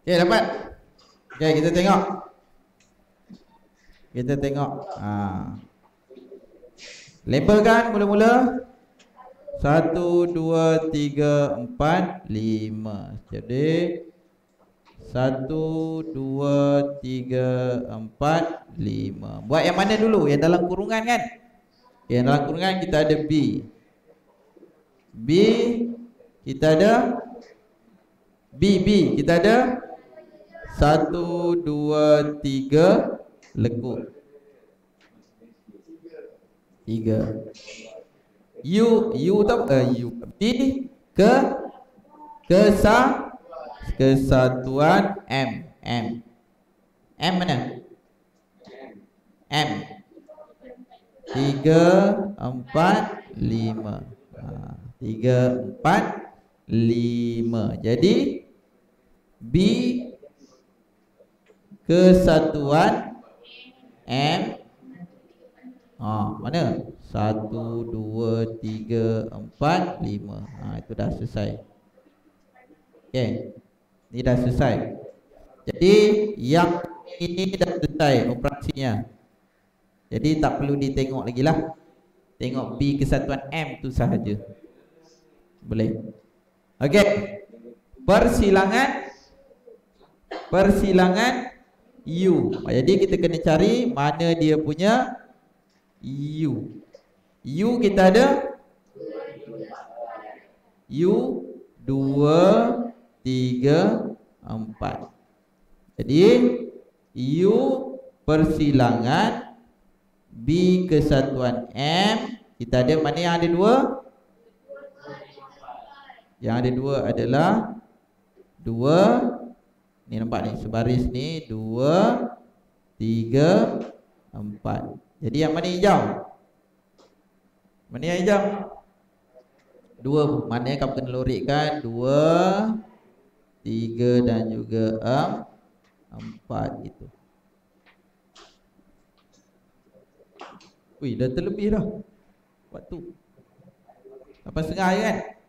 Okay, dapat. Okay, kita tengok. Labelkan mula-mula. 1, 2, 3, 4, 5. Jadi 1, 2, 3, 4, 5. Buat yang mana dulu? Yang dalam kurungan kan? Yang dalam kurungan kita ada B. B kita ada B kita ada 1, 2, 3 lekuk 3. U tahu B kesatuan M mana? M 3, 4, 5. 3, 4, 5. Jadi B kesatuan M. Mana? 1, 2, 3, 4, 5. Itu dah selesai. Okay, ini dah selesai. Jadi yang ini dah selesai operasinya. Jadi tak perlu ditengok lagi lah. Tengok B kesatuan M tu sahaja. Boleh. Okey. Persilangan U. Jadi kita kena cari mana dia punya U. U kita ada U 2, 3, 4. Jadi U persilangan B kesatuan M. Kita ada mana yang ada 2? Yang ada 2 adalah 2. Ni nampak ni sebaris ni 2, 3, 4. Jadi yang mana hijau? Mana yang hijau? 2. Maknanya kamu kena lorikkan 2, 3 dan juga 4 gitu. Wih, dah terlebih dah waktu 8.30 je kan?